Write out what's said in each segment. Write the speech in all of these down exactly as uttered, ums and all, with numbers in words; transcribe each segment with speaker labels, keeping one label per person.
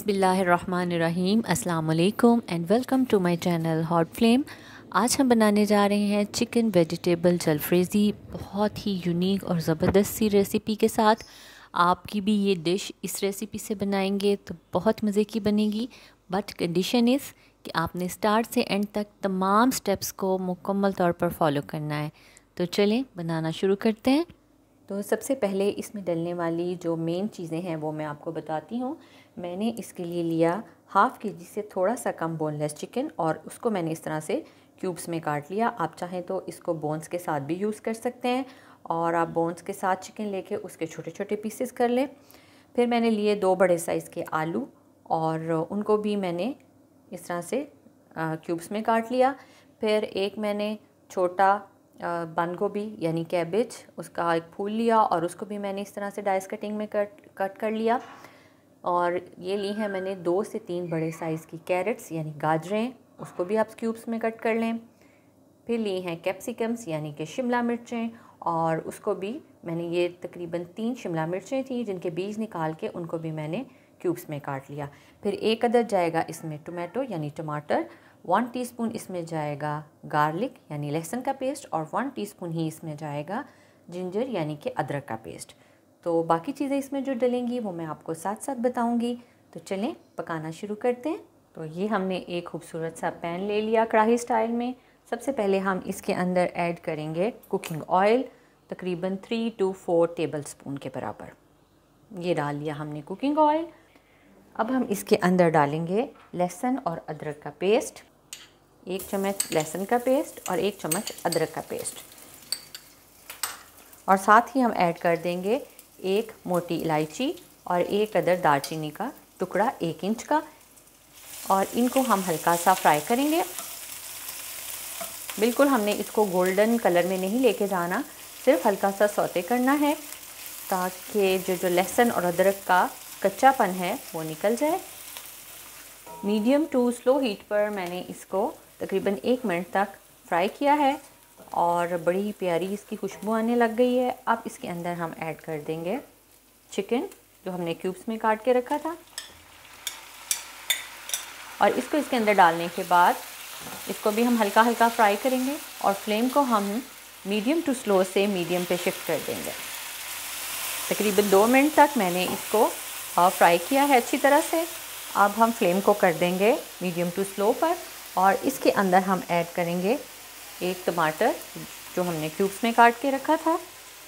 Speaker 1: बिस्मिल्लाहिर्रहमानिर्रहीम अस्सलाम वालेकुम and welcome to my channel hot flame. आज हम बनाने जा रहे हैं चिकन वेजिटेबल जलफ्रेज़ी, बहुत ही यूनिक और ज़बरदस्त सी रेसिपी के साथ। आपकी भी ये डिश इस रेसिपी से बनाएंगे तो बहुत मज़े की बनेगी, बट कंडीशन इज़ कि आपने स्टार्ट से एंड तक तमाम स्टेप्स को मुकम्मल तौर पर फॉलो करना है। तो चलें बनाना शुरू करते हैं। तो सबसे पहले इसमें डलने वाली जो मेन चीज़ें हैं वो मैं आपको बताती हूँ। मैंने इसके लिए लिया हाफ़ के जी से थोड़ा सा कम बोनलेस चिकन और उसको मैंने इस तरह से क्यूब्स में काट लिया। आप चाहें तो इसको बोन्स के साथ भी यूज़ कर सकते हैं और आप बोन्स के साथ चिकन लेके उसके छोटे छोटे पीसेस कर लें। फिर मैंने लिए दो बड़े साइज़ के आलू और उनको भी मैंने इस तरह से क्यूब्स में काट लिया। फिर एक मैंने छोटा बंद गोभी यानी कैबेज, उसका एक फूल लिया और उसको भी मैंने इस तरह से डाइस कटिंग में कट कट कर लिया। और ये ली हैं मैंने दो से तीन बड़े साइज़ की कैरेट्स यानी गाजरें, उसको भी आप क्यूब्स में कट कर लें। फिर ली हैं कैप्सिकम्स यानी कि शिमला मिर्चें और उसको भी मैंने, ये तकरीबन तीन शिमला मिर्चें थी जिनके बीज निकाल के उनको भी मैंने क्यूब्स में काट लिया। फिर एक अदद जाएगा इसमें टोमेटो यानी टमाटर, वन टीस्पून इसमें जाएगा गार्लिक यानी लहसुन का पेस्ट और वन टीस्पून ही इसमें जाएगा जिंजर यानी कि अदरक का पेस्ट। तो बाकी चीज़ें इसमें जो डलेंगी वो मैं आपको साथ साथ बताऊंगी। तो चलें पकाना शुरू करते हैं। तो ये हमने एक खूबसूरत सा पैन ले लिया कढ़ाई स्टाइल में। सबसे पहले हम इसके अंदर ऐड करेंगे कुकिंग ऑयल, तकरीबन three to four tablespoon के बराबर। ये डाल लिया हमने कुकिंग ऑयल। अब हम इसके अंदर डालेंगे लहसुन और अदरक का पेस्ट, एक चम्मच लहसुन का पेस्ट और एक चम्मच अदरक का पेस्ट, और साथ ही हम ऐड कर देंगे एक मोटी इलायची और एक अदर दालचीनी का टुकड़ा एक इंच का, और इनको हम हल्का सा फ्राई करेंगे। बिल्कुल हमने इसको गोल्डन कलर में नहीं लेके जाना, सिर्फ हल्का सा सौते करना है ताकि जो जो लहसुन और अदरक का कच्चापन है वो निकल जाए। मीडियम टू स्लो हीट पर मैंने इसको तकरीबन एक मिनट तक फ्राई किया है और बड़ी प्यारी इसकी खुशबू आने लग गई है। अब इसके अंदर हम ऐड कर देंगे चिकन जो हमने क्यूब्स में काट के रखा था, और इसको इसके अंदर डालने के बाद इसको भी हम हल्का हल्का फ्राई करेंगे और फ्लेम को हम मीडियम टू स्लो से मीडियम पे शिफ्ट कर देंगे। तकरीबन दो मिनट तक मैंने इसको फ्राई किया है अच्छी तरह से। अब हम फ्लेम को कर देंगे मीडियम टू स्लो पर और इसके अंदर हम ऐड करेंगे एक टमाटर जो हमने क्यूब्स में काट के रखा था,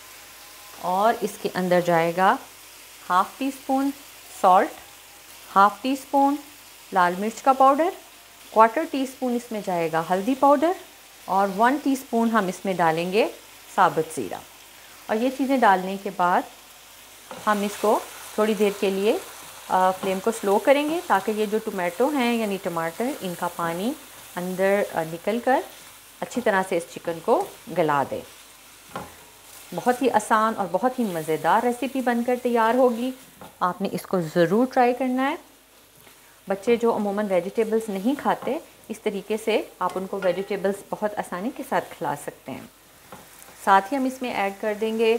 Speaker 1: और इसके अंदर जाएगा half teaspoon salt, half teaspoon लाल मिर्च का पाउडर, क्वार्टर टी स्पून इसमें जाएगा हल्दी पाउडर और वन टीस्पून हम इसमें डालेंगे साबुत ज़ीरा। और ये चीज़ें डालने के बाद हम इसको थोड़ी देर के लिए आ, फ्लेम को स्लो करेंगे ताकि ये जो टमाटो हैं यानी टमाटर, इनका पानी अंदर निकल कर अच्छी तरह से इस चिकन को गला दे। बहुत ही आसान और बहुत ही मज़ेदार रेसिपी बनकर तैयार होगी। आपने इसको ज़रूर ट्राई करना है। बच्चे जो अमूमन वेजिटेबल्स नहीं खाते, इस तरीके से आप उनको वेजिटेबल्स बहुत आसानी के साथ खिला सकते हैं। साथ ही हम इसमें ऐड कर देंगे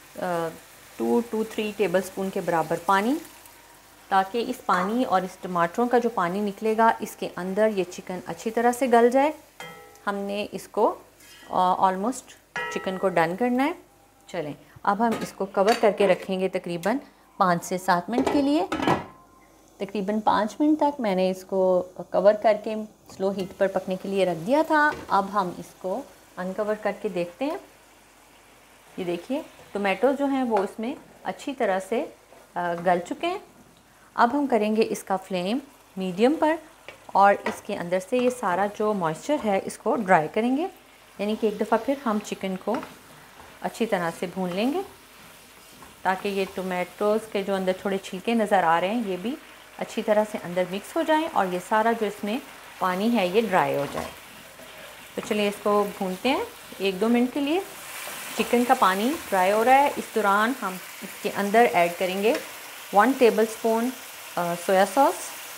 Speaker 1: two to three tablespoon के बराबर पानी, ताकि इस पानी और इस टमाटरों का जो पानी निकलेगा इसके अंदर ये चिकन अच्छी तरह से गल जाए। हमने इसको ऑलमोस्ट चिकन को डन करना है। चलें अब हम इसको कवर करके रखेंगे तकरीबन पाँच से सात मिनट के लिए। तकरीबन पाँच मिनट तक मैंने इसको कवर करके स्लो हीट पर पकने के लिए रख दिया था। अब हम इसको अनकवर करके देखते हैं। ये देखिए टोमेटो जो हैं वो इसमें अच्छी तरह से गल चुके हैं। अब हम करेंगे इसका फ्लेम मीडियम पर और इसके अंदर से ये सारा जो मॉइस्चर है इसको ड्राई करेंगे, यानी कि एक दफ़ा फिर हम चिकन को अच्छी तरह से भून लेंगे ताकि ये टोमेटोज़ के जो अंदर थोड़े छिलके नज़र आ रहे हैं ये भी अच्छी तरह से अंदर मिक्स हो जाएं और ये सारा जो इसमें पानी है ये ड्राई हो जाए। तो चलिए इसको भूनते हैं एक दो मिनट के लिए। चिकन का पानी ड्राई हो रहा है, इस दौरान हम इसके अंदर ऐड करेंगे one tablespoon soya sauce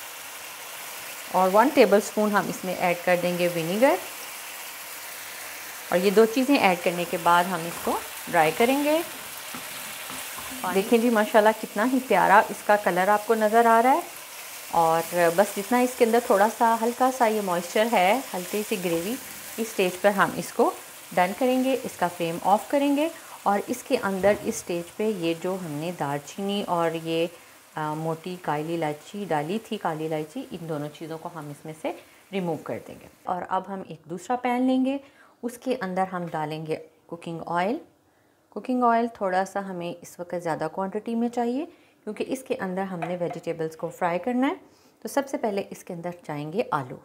Speaker 1: और वन टेबल स्पून हम इसमें ऐड कर देंगे विनीगर, और ये दो चीज़ें ऐड करने के बाद हम इसको ड्राई करेंगे। देखें जी माशाल्लाह कितना ही प्यारा इसका कलर आपको नज़र आ रहा है। और बस जितना इसके अंदर थोड़ा सा हल्का सा ये मॉइस्चर है, हल्की सी ग्रेवी, इस स्टेज पर हम इसको डन करेंगे। इसका फ्लेम ऑफ करेंगे और इसके अंदर इस स्टेज पे ये जो हमने दालचीनी और ये आ, मोटी काली इलायची डाली थी, काली इलायची, इन दोनों चीज़ों को हम इसमें से रिमूव कर देंगे। और अब हम एक दूसरा पैन लेंगे, उसके अंदर हम डालेंगे कुकिंग ऑयल। कुकिंग ऑयल थोड़ा सा हमें इस वक्त ज़्यादा क्वांटिटी में चाहिए क्योंकि इसके अंदर हमने वेजिटेबल्स को फ्राई करना है। तो सबसे पहले इसके अंदर जाएंगे आलू।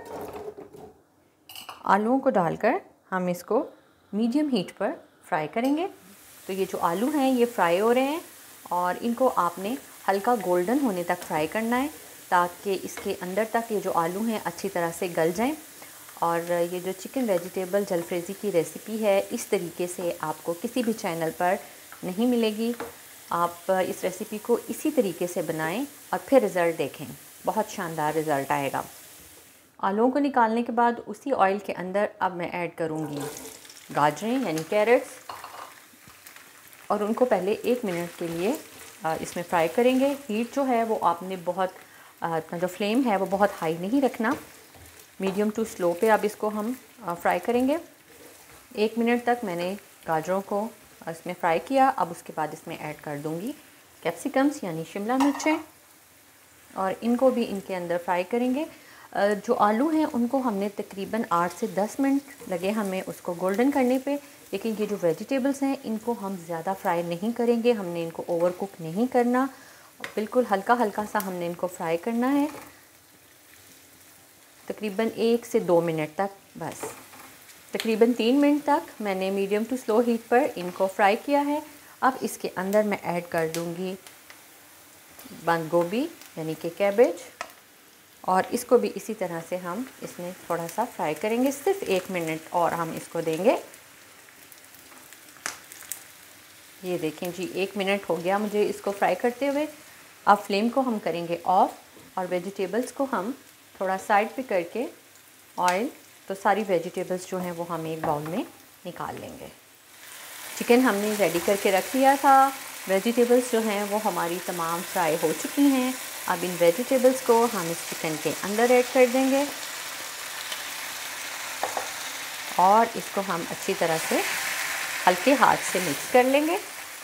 Speaker 1: आलूओं को डालकर हम इसको मीडियम हीट पर फ्राई करेंगे। तो ये जो आलू हैं ये फ्राई हो रहे हैं और इनको आपने हल्का गोल्डन होने तक फ्राई करना है ताकि इसके अंदर तक ये जो आलू हैं अच्छी तरह से गल जाएं। और ये जो चिकन वेजिटेबल जलफ्रेज़ी की रेसिपी है, इस तरीके से आपको किसी भी चैनल पर नहीं मिलेगी। आप इस रेसिपी को इसी तरीके से बनाएं और फिर रिज़ल्ट देखें, बहुत शानदार रिज़ल्ट आएगा। आलूओं को निकालने के बाद उसी ऑयल के अंदर अब मैं ऐड करूँगी गाजरें यानी कैरेट्स, और उनको पहले एक मिनट के लिए इसमें फ्राई करेंगे। हीट जो है वो आपने बहुत, अपना जो फ्लेम है वो बहुत हाई नहीं रखना, मीडियम टू स्लो पे अब इसको हम फ्राई करेंगे। एक मिनट तक मैंने गाजरों को इसमें फ्राई किया। अब उसके बाद इसमें ऐड कर दूंगी कैप्सिकम्स यानी शिमला मिर्चें, और इनको भी इनके अंदर फ्राई करेंगे। जो आलू हैं उनको हमने तकरीबन आठ से दस मिनट लगे हमें उसको गोल्डन करने पे, लेकिन ये जो वेजिटेबल्स हैं इनको हम ज़्यादा फ्राई नहीं करेंगे, हमने इनको ओवर कुक नहीं करना, बिल्कुल हल्का हल्का सा हमने इनको फ्राई करना है, तकरीबन एक से दो मिनट तक बस। तकरीबन तीन मिनट तक मैंने मीडियम टू स्लो हीट पर इनको फ्राई किया है। अब इसके अंदर मैं ऐड कर दूंगी बंद गोभी यानी कि कैबेज, और इसको भी इसी तरह से हम इसमें थोड़ा सा फ्राई करेंगे। सिर्फ एक मिनट और हम इसको देंगे। ये देखें जी, एक मिनट हो गया मुझे इसको फ्राई करते हुए। अब फ्लेम को हम करेंगे ऑफ और वेजिटेबल्स को हम थोड़ा साइड पे करके ऑयल, तो सारी वेजिटेबल्स जो हैं वो हम एक बाउल में निकाल लेंगे। चिकन हमने रेडी करके रख लिया था, वेजिटेबल्स जो हैं वो हमारी तमाम फ्राई हो चुकी हैं। अब इन वेजिटेबल्स को हम इस चिकन के अंदर ऐड कर देंगे और इसको हम अच्छी तरह से हल्के हाथ से मिक्स कर लेंगे।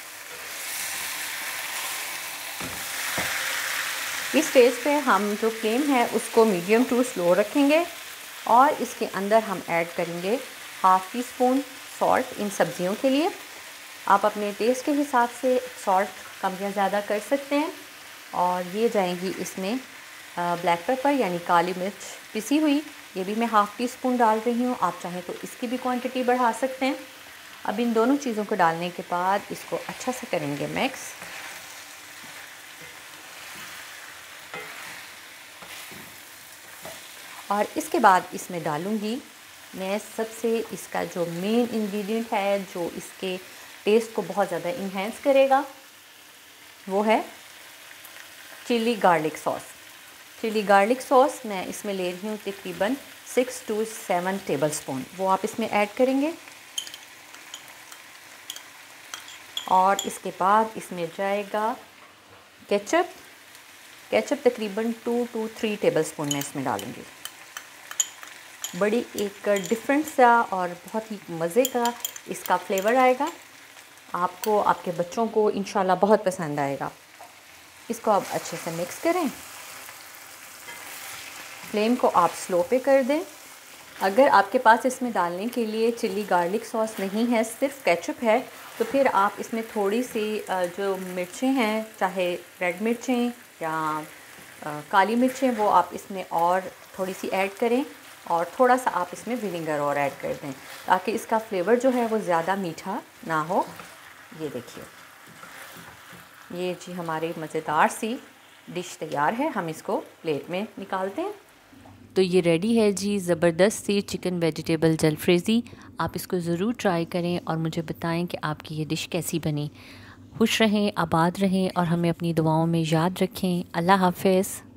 Speaker 1: इस स्टेज पे हम जो फ्लेम है उसको मीडियम टू स्लो रखेंगे और इसके अंदर हम ऐड करेंगे हाफ़ टी स्पून सॉल्ट इन सब्जियों के लिए। आप अपने टेस्ट के हिसाब से सॉल्ट कम या ज़्यादा कर सकते हैं। और ये जाएंगी इसमें ब्लैक पेपर यानी काली मिर्च पिसी हुई, ये भी मैं हाफ़ टी स्पून डाल रही हूँ। आप चाहें तो इसकी भी क्वांटिटी बढ़ा सकते हैं। अब इन दोनों चीज़ों को डालने के बाद इसको अच्छा से करेंगे मिक्स। और इसके बाद इसमें डालूँगी मैं सबसे इसका जो मेन इंग्रेडिएंट है, जो इसके टेस्ट को बहुत ज़्यादा इन्हेंस करेगा, वो है chilli garlic sauce. Chilli garlic sauce मैं इसमें ले रही हूँ तकरीबन सिक्स टू सेवन टेबलस्पून, वो आप इसमें ऐड करेंगे। और इसके बाद इसमें जाएगा केचप। केचप तकरीबन टू टू थ्री टेबलस्पून मैं इसमें डालूँगी। बड़ी एक डिफरेंट सा और बहुत ही मज़े का इसका फ्लेवर आएगा, आपको आपके बच्चों को इंशाल्लाह बहुत पसंद आएगा। इसको आप अच्छे से मिक्स करें, फ्लेम को आप स्लो पे कर दें। अगर आपके पास इसमें डालने के लिए चिली गार्लिक सॉस नहीं है, सिर्फ केचप है, तो फिर आप इसमें थोड़ी सी जो मिर्चें हैं, चाहे रेड मिर्चें या काली मिर्चें, वो आप इसमें और थोड़ी सी ऐड करें और थोड़ा सा आप इसमें विनेगर और ऐड कर दें ताकि इसका फ्लेवर जो है वो ज़्यादा मीठा ना हो। ये देखिए, ये जी हमारी मज़ेदार सी डिश तैयार है। हम इसको प्लेट में निकालते हैं। तो ये रेडी है जी ज़बरदस्त सी चिकन वेजिटेबल जलफ्रेज़ी। आप इसको ज़रूर ट्राई करें और मुझे बताएं कि आपकी ये डिश कैसी बनी। खुश रहें, आबाद रहें और हमें अपनी दुआओं में याद रखें। अल्लाह हाफ़िज़।